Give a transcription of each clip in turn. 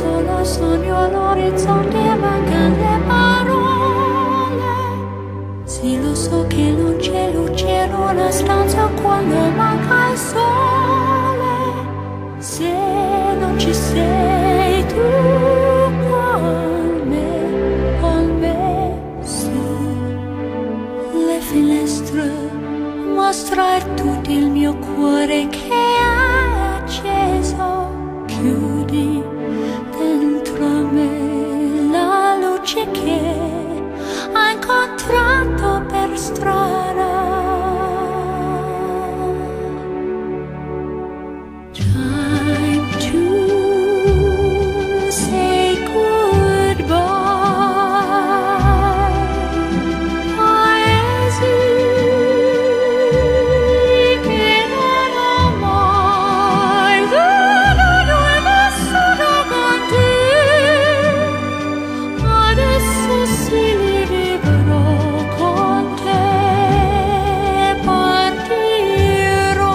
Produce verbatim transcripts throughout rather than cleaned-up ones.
solo sogno l'orizzonte, mancano le parole. Sì, lo so che non c'è luce in una stanza quando manca il sole. Se non ci sei tu con me, con me su le finestre, mostra tutto il mio cuore che è acceso. Chiudi dentro me la luce che hai incontrato per strada. Time to say goodbye. Paesi che non ho mai vissuto con te. Adesso sì li vivrò con te. Partirò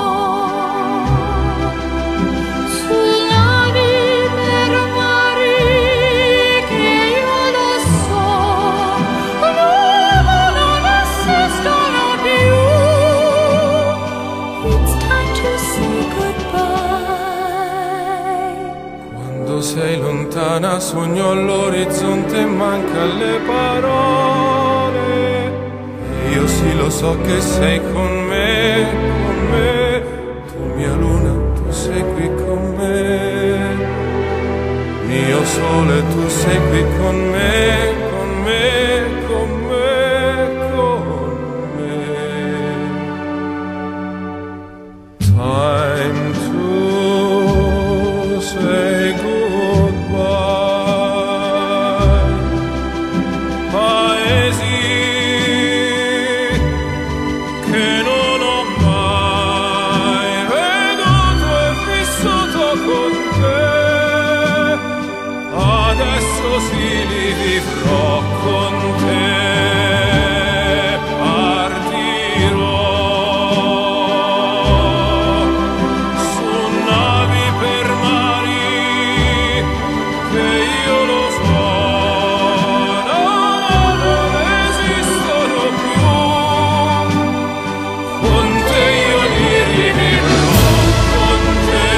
sulla vita per mari che io lo so non esistono più. It's time to say goodbye. Quando sei lontana sogno all'orizzonte e manca le parole. E io sì lo so che sei con me, con me. Tu mia luna, tu sei qui con me. Mio sole, tu sei qui con me, con me, con me, con me. Time to say goodbye. Paesi che non ho mai veduto e vissuto con te. Adesso sì li vivrò con te. Partirò su navi per mari che io lo so non esistono più. Con te io li rivivrò, con te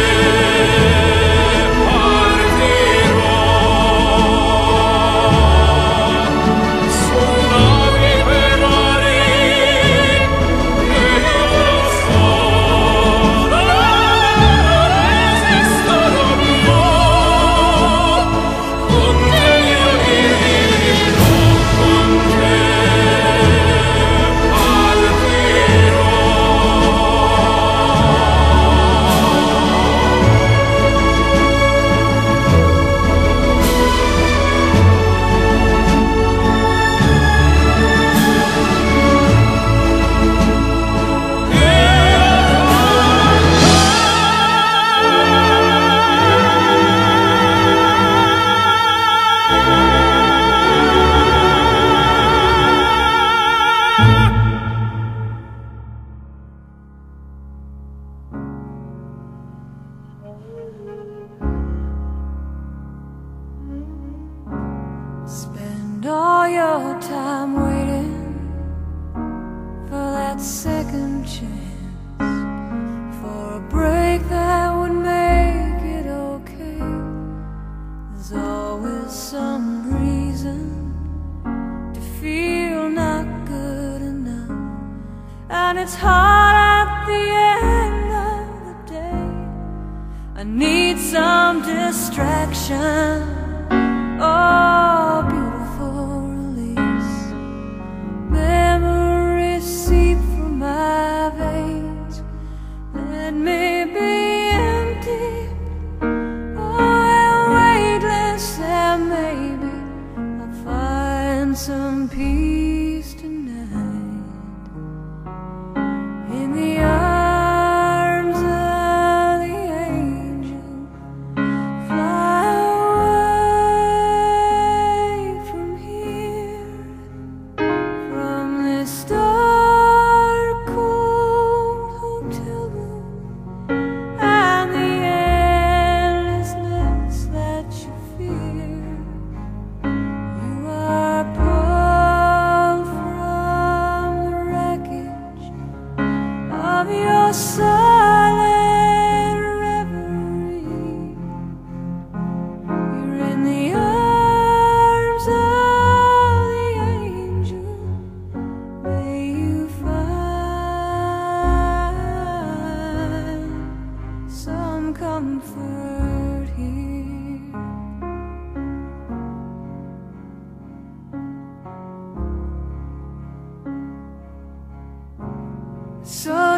partirò su navi per mari che io lo so non esistono più. Con te io li rivivrò, con te partirò. Spend all your time waiting for that second chance, for a break that would make it okay. There's always some reason to feel not good enough, and it's hard at the end of the day. I need some distraction. Oh, beautiful release. Memories seep from my veins. Let me be empty. Oh, weightless, and maybe I'll find some peace tonight in the arms of the angel. Fly away.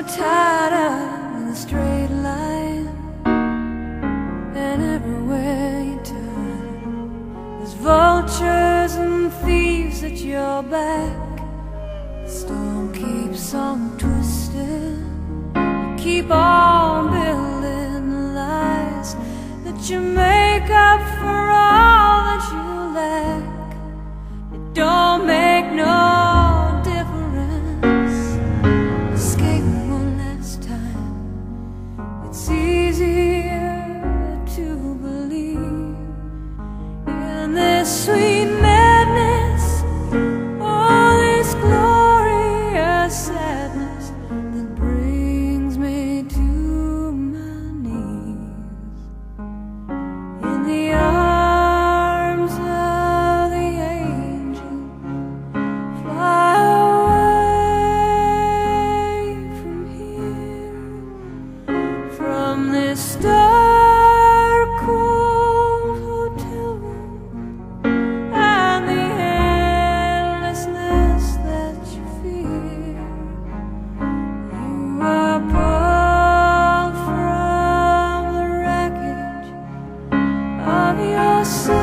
tied up in a straight line, and everywhere you turn there's vultures and thieves at your back. The storm keeps on twisting, you keep on building the lies that you make up for all that you lack. It don't make no difference escaping one last time. It's easier to believe in this sweet madness, all this glorious sadness that brings me to my knees in the arms of the angel. Fly away from here, from this dark cold hotel room and the endlessness that you fear. You are pulled from the wreckage of yourself.